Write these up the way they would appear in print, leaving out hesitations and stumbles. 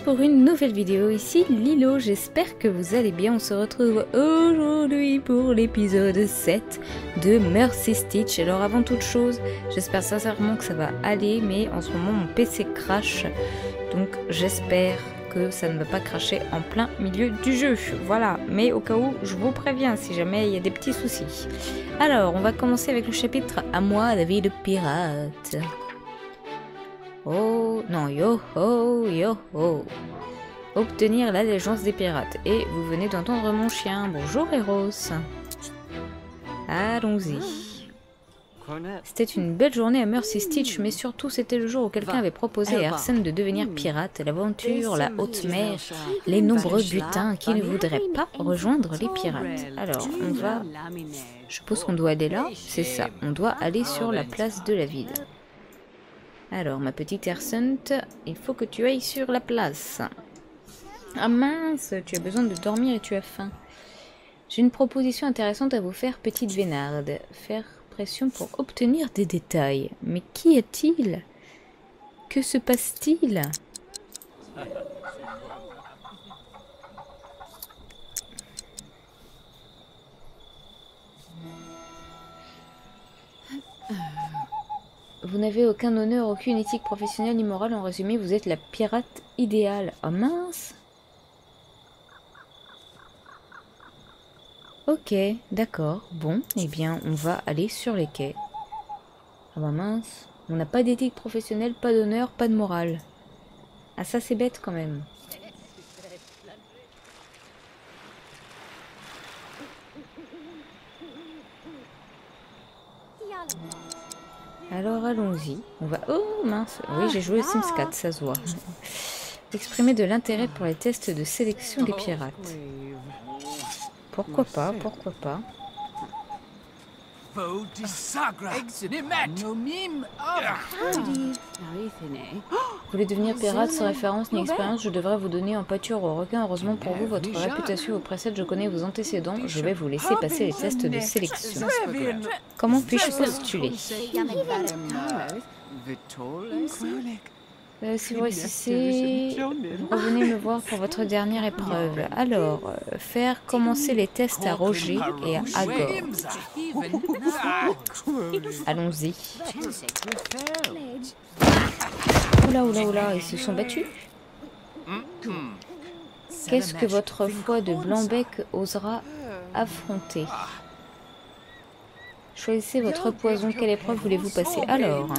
pour une nouvelle vidéo, ici Lilo, j'espère que vous allez bien. On se retrouve aujourd'hui pour l'épisode 7 de Mercy Stitch. Alors avant toute chose, j'espère sincèrement que ça va aller, mais en ce moment mon PC crache, donc j'espère que ça ne va pas cracher en plein milieu du jeu. Voilà, mais au cas où, je vous préviens si jamais il y a des petits soucis. Alors, on va commencer avec le chapitre « À moi la vie de pirate ». Oh, non, yo ho, yo ho. Obtenir l'allégeance des pirates. Et vous venez d'entendre mon chien. Bonjour, Eros. Allons-y. C'était une belle journée à Mercy Stitch, mais surtout c'était le jour où quelqu'un avait proposé à Arsène de devenir pirate. L'aventure, la haute mer, les nombreux butins qui ne voudraient pas rejoindre les pirates. Alors, on va... Je suppose qu'on doit aller là. C'est ça, on doit aller sur la place de la ville. Alors, ma petite Arsène, il faut que tu ailles sur la place. Ah mince, tu as besoin de dormir et tu as faim. J'ai une proposition intéressante à vous faire, petite Vénarde. Faire pression pour obtenir des détails. Mais qui est-il? Que se passe-t-il? Vous n'avez aucun honneur, aucune éthique professionnelle ni morale. En résumé, vous êtes la pirate idéale. Oh mince! Ok, d'accord. Bon, eh bien, on va aller sur les quais. Ah bah mince. On n'a pas d'éthique professionnelle, pas d'honneur, pas de morale. Ah ça, c'est bête quand même. Alors allons-y. On va... Oh mince. Oui, j'ai joué au Sims 4, ça se voit. Exprimer de l'intérêt pour les tests de sélection des pirates. Pourquoi pas, pourquoi pas. Vous voulez devenir pirate sans référence ni expérience, je devrais vous donner en pâture au requin. Heureusement pour vous, votre réputation vous précède, je connais vos antécédents. Je vais vous laisser passer les tests de sélection. Comment puis-je postuler? Si vous réussissez, revenez me voir pour votre dernière épreuve. Alors, faire commencer les tests à Roger et à Agor. Allons-y. Oula, oula, oula, ils se sont battus. Qu'est-ce que votre foi de Blanc-bec osera affronter? Choisissez votre poison. Quelle épreuve voulez-vous passer? Alors...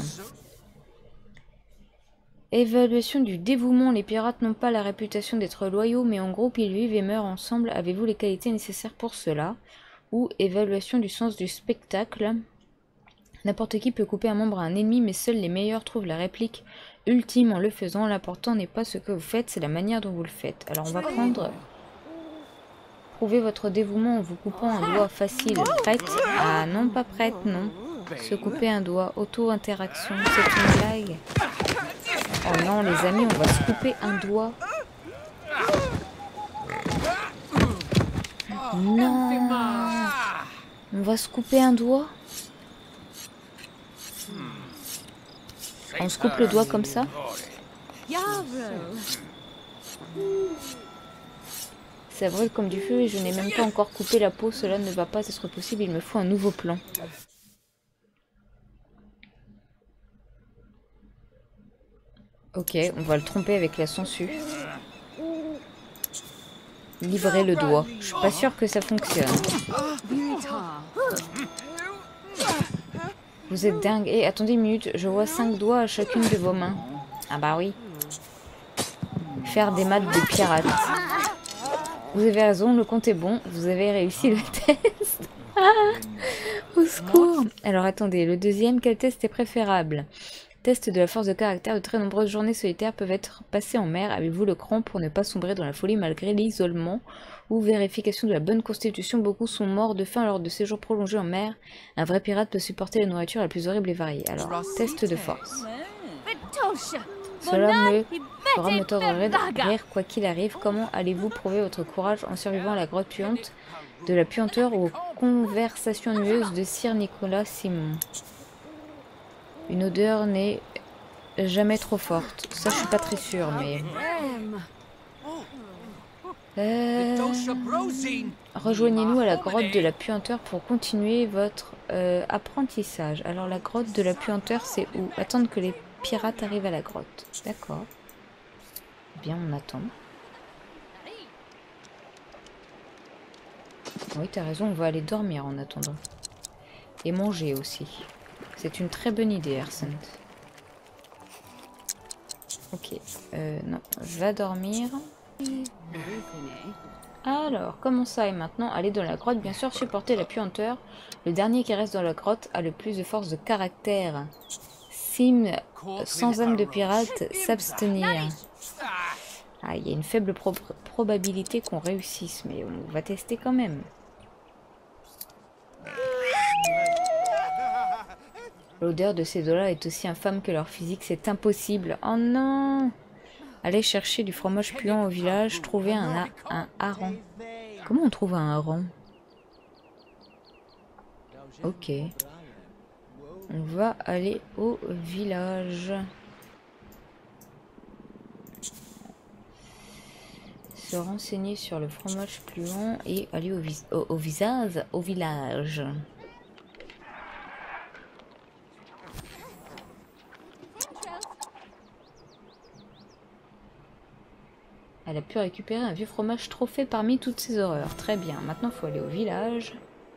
Évaluation du dévouement. Les pirates n'ont pas la réputation d'être loyaux, mais en groupe ils vivent et meurent ensemble. Avez-vous les qualités nécessaires pour cela? Ou évaluation du sens du spectacle. N'importe qui peut couper un membre à un ennemi, mais seuls les meilleurs trouvent la réplique ultime en le faisant. L'important n'est pas ce que vous faites, c'est la manière dont vous le faites. Alors on va prendre... Prouvez votre dévouement en vous coupant un doigt. Facile. Prête? Ah non, pas prête, non. Se couper un doigt. Auto-interaction. C'est une blague. Oh non, les amis, on va se couper un doigt. Non. On va se couper un doigt. On se coupe le doigt comme ça. Ça brûle comme du feu et je n'ai même pas encore coupé la peau. Cela ne va pas être possible, il me faut un nouveau plan. Ok, on va le tromper avec la sangsue. Livrer le doigt. Je suis pas sûre que ça fonctionne. Vous êtes dingue. Et attendez une minute, je vois 5 doigts à chacune de vos mains. Ah bah oui. Faire des maths de pirate. Vous avez raison, le compte est bon. Vous avez réussi le test. Au secours. Alors attendez, le deuxième, quel test est préférable? Test de la force de caractère. De très nombreuses journées solitaires peuvent être passées en mer. Avez-vous le cran pour ne pas sombrer dans la folie malgré l'isolement? Ou vérification de la bonne constitution. Beaucoup sont morts de faim lors de séjours prolongés en mer. Un vrai pirate peut supporter la nourriture la plus horrible et variée. Alors, test de force. Cela me fera me tordre de rire quoi qu'il arrive. Comment allez-vous prouver votre courage en survivant à la grotte puante de la puanteur ou aux conversations nueuses de Sir Nicolas Simon? Une odeur n'est jamais trop forte. Ça, je suis pas très sûre, mais... Rejoignez-nous à la grotte de la puanteur pour continuer votre apprentissage. Alors la grotte de la puanteur, c'est où? Attendre que les pirates arrivent à la grotte. D'accord. Bien, on attend. Oui, t'as raison, on va aller dormir en attendant. Et manger aussi. C'est une très bonne idée, Arsène. Ok. Non, va dormir. Alors, comment ça? Et maintenant, aller dans la grotte, bien sûr, supporter la puanteur. Le dernier qui reste dans la grotte a le plus de force de caractère. Sim, sans âme de pirate, s'abstenir. Ah, il y a une faible probabilité qu'on réussisse, mais on va tester quand même. L'odeur de ces dos-là est aussi infâme que leur physique, c'est impossible. Oh non! Allez chercher du fromage puant au village, trouver un hareng. Comment on trouve un hareng? Ok. On va aller au village. Se renseigner sur le fromage puant et aller au village. Elle a pu récupérer un vieux fromage trophée parmi toutes ces horreurs. Très bien, maintenant il faut aller au village.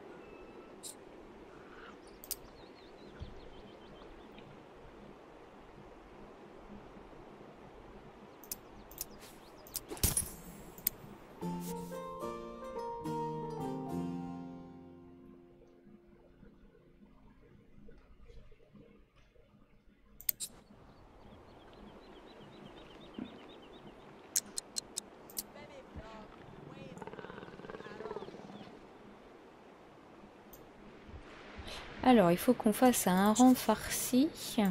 Alors, il faut qu'on fasse un hareng farci.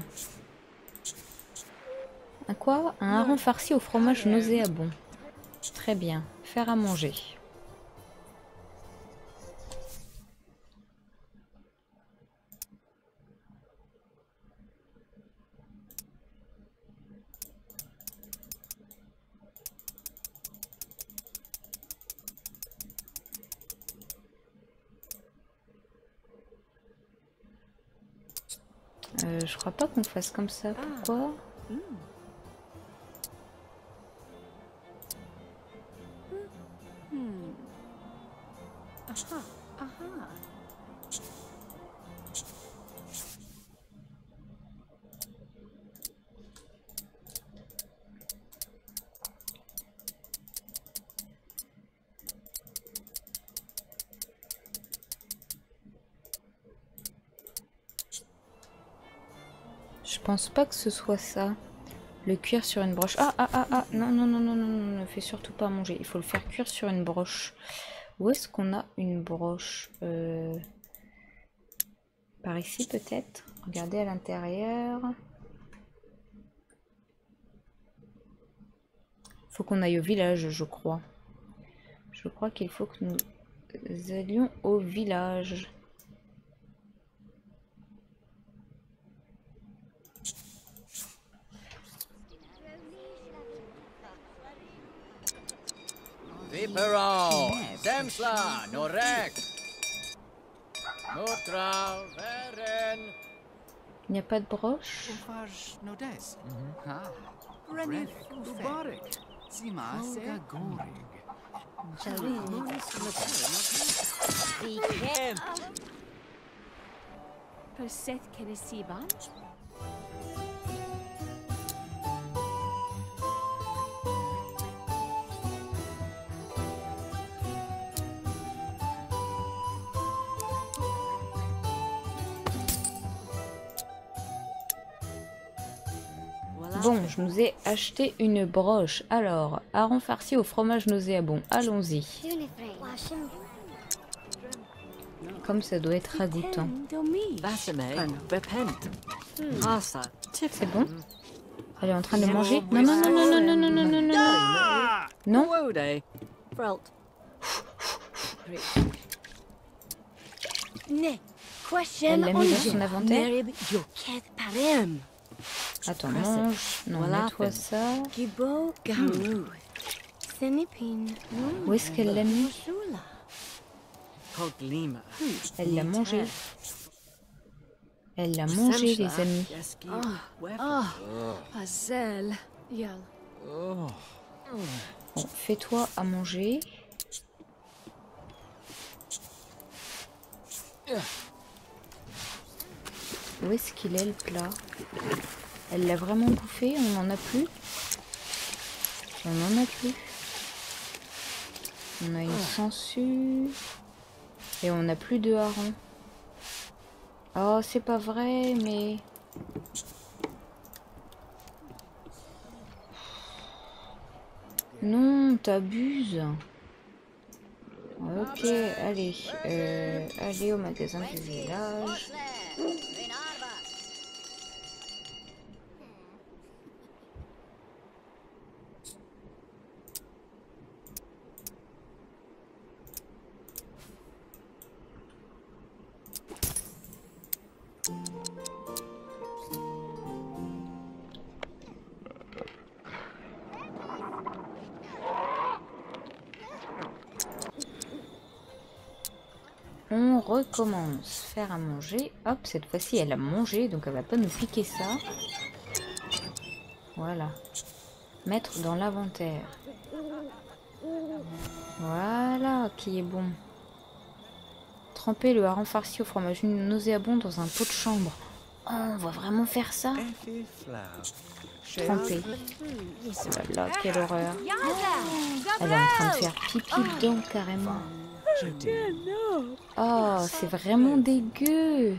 Un quoi? Un hareng farci au fromage nauséabond. Très bien. Faire à manger. Je crois pas qu'on fasse comme ça. Pourquoi? Je pense pas que ce soit ça. Le cuire sur une broche. Ah, non, non, non, non, non, non, ne fais surtout pas manger. Il faut le faire cuire sur une broche. Où est-ce qu'on a une broche? Par ici peut-être. Regardez à l'intérieur. Faut qu'on aille au village, je crois. Je crois qu'il faut que nous allions au village. Viperon, Zemsla, Norek, Notra, Veren. Il n'y a pas de broche. Bon, je nous ai acheté une broche. Alors, hareng farci au fromage nauséabond. Allons-y. Comme ça doit être ragoûtant. C'est bon? Elle est en train de manger? Non, non, non, non, non, non, non, non, non, non. Non? Elle l'a mis dans son inventaire. Attends, mange. Non, nettoie ça. Où est-ce qu'elle l'a mis? Elle l'a mangé. Elle l'a mangé, les amis. Bon, fais-toi à manger. Où est-ce qu'il est le plat? Elle l'a vraiment bouffé? On n'en a plus? On n'en a plus. On a une sangsue. Et on n'a plus de hareng. Oh, c'est pas vrai, mais... Non, t'abuses. Ok, allez. Allez au magasin du village. On recommence. Faire à manger. Hop, cette fois-ci, elle a mangé, donc elle va pas nous piquer ça. Voilà. Mettre dans l'inventaire. Voilà, qui est bon. Tremper le hareng farci au fromage nauséabond dans un pot de chambre. Oh, on va vraiment faire ça? Tremper. Voilà, quelle horreur. Elle est en train de faire pipi dedans, carrément. Oh, c'est vraiment dégueu.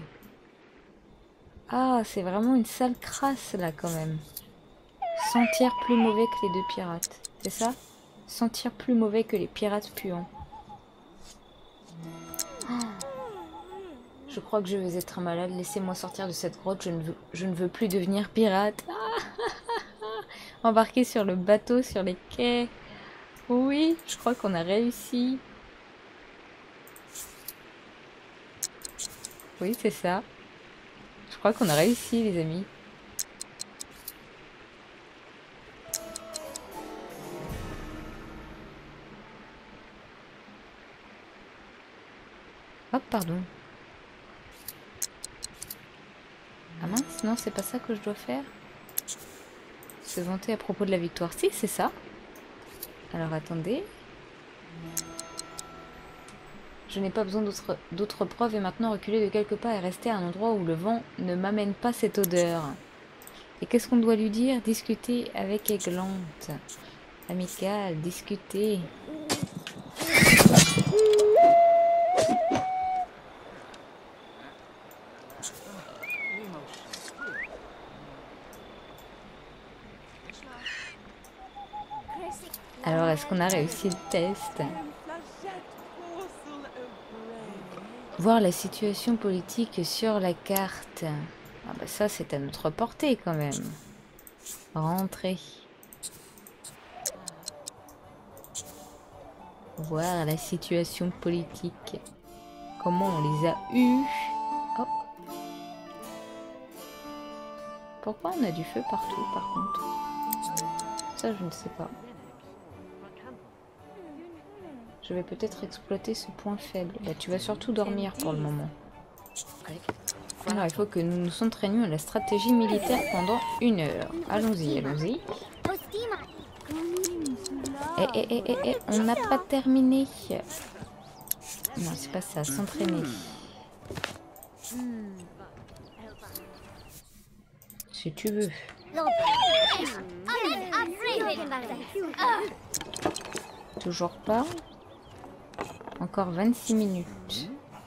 Ah, c'est vraiment une sale crasse, là, quand même. Sentir plus mauvais que les deux pirates. C'est ça? Sentir plus mauvais que les pirates puants. Oh. Je crois que je vais être malade. Laissez-moi sortir de cette grotte. Je ne veux plus devenir pirate. Embarquer sur le bateau, sur les quais. Oui, je crois qu'on a réussi. Oui, c'est ça. Je crois qu'on a réussi, les amis. Hop, pardon. Ah mince, non, c'est pas ça que je dois faire. Se vanter à propos de la victoire. Si, c'est ça. Alors, attendez. Je n'ai pas besoin d'autres preuves et maintenant reculer de quelques pas et rester à un endroit où le vent ne m'amène pas cette odeur. Et qu'est-ce qu'on doit lui dire? Discuter avec Églante. Amical, discuter. Alors, est-ce qu'on a réussi le test? Voir la situation politique sur la carte. Ah bah ça, c'est à notre portée quand même. Rentrer. Voir la situation politique. Comment on les a eus. Oh. Pourquoi on a du feu partout, par contre? Ça, je ne sais pas. Je vais peut-être exploiter ce point faible. Bah, tu vas surtout dormir pour le moment. Alors, il faut que nous nous entraînions à la stratégie militaire pendant 1 heure. Allons-y, allons-y. On n'a pas terminé. Non, c'est pas ça, s'entraîner. Si tu veux. Toujours pas. Encore 26 minutes.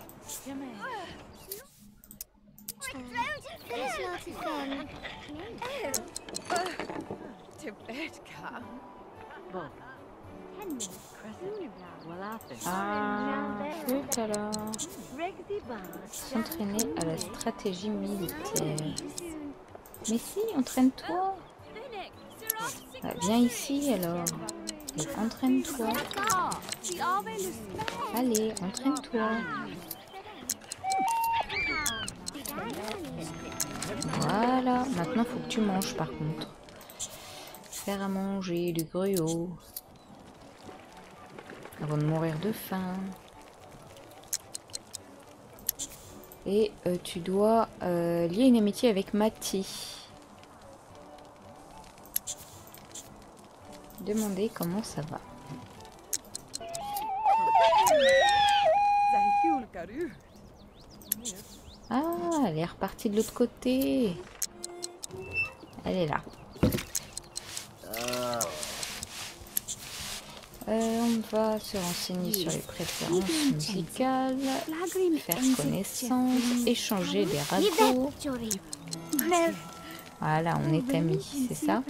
Ah, flûte alors. S'entraîner à la stratégie militaire. Mais si, entraîne-toi. Bah, viens ici alors. Et entraîne-toi. Allez, entraîne-toi. Voilà. Maintenant, faut que tu manges par contre. Faire à manger, du gruau. avant de mourir de faim. Et tu dois lier une amitié avec Mati. Demander comment ça va. Ah, elle est repartie de l'autre côté. Elle est là. On va se renseigner sur les préférences musicales, faire connaissance, échanger des ragots. Voilà, on est amis, c'est ça?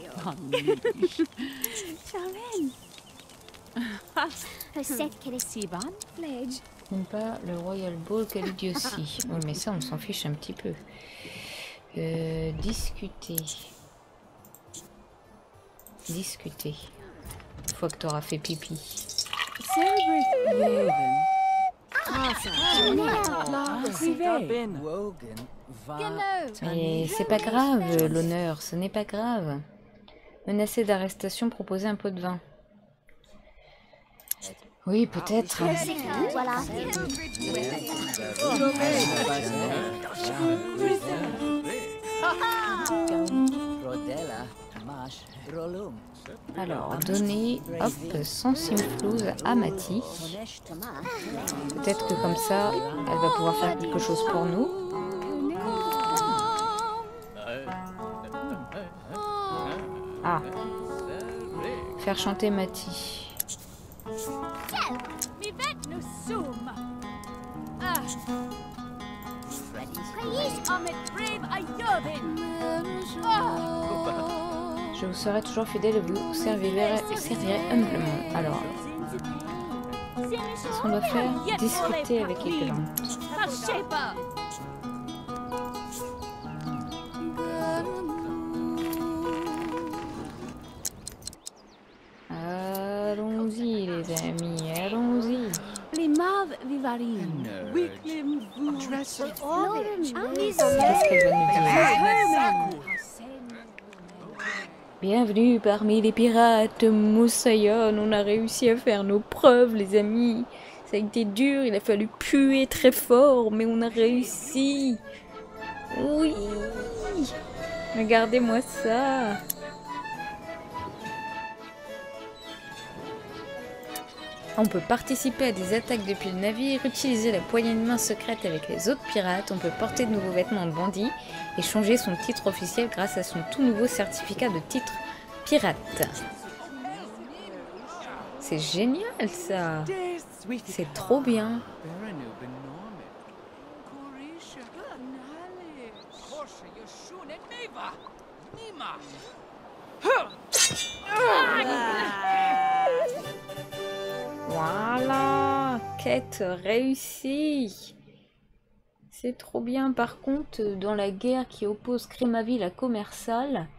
N'aime pas le Royal Ball, quelle idiotie. Oui, mais ça, on s'en fiche un petit peu. Discuter. Discuter. Une fois que tu auras fait pipi. Mais c'est pas grave, l'honneur, ce n'est pas grave. Menacé d'arrestation, proposer un pot de vin. Oui, peut-être. Alors, donner, hop, 100 simflouz à Mati. Peut-être que comme ça, elle va pouvoir faire quelque chose pour nous. Ah. Faire chanter Mati. Je vous serai toujours fidèle et vous servirai humblement. Alors, qu'est-ce qu'on doit faire? Discuter avec Églante. Allons-y les amis, allons-y. Qu'est-ce qu'elle va nous dire? Bienvenue parmi les pirates Moussaillon, on a réussi à faire nos preuves les amis. Ça a été dur, il a fallu puer très fort, mais on a réussi. Oui. Regardez-moi ça. On peut participer à des attaques depuis le navire, utiliser la poignée de main secrète avec les autres pirates, on peut porter de nouveaux vêtements de bandit et changer son titre officiel grâce à son tout nouveau certificat de titre pirate. C'est génial ça! C'est trop bien! Voilà, quête réussie. C'est trop bien. Par contre, dans la guerre qui oppose Crémaville à Commerçal,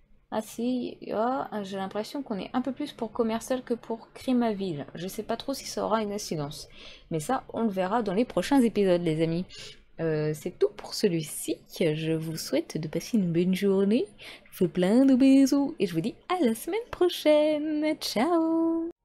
j'ai l'impression qu'on est un peu plus pour Commerçal que pour Crémaville. Je sais pas trop si ça aura une incidence, mais ça, on le verra dans les prochains épisodes, les amis. C'est tout pour celui-ci. Je vous souhaite de passer une bonne journée. Je vous fais plein de bisous et je vous dis à la semaine prochaine. Ciao!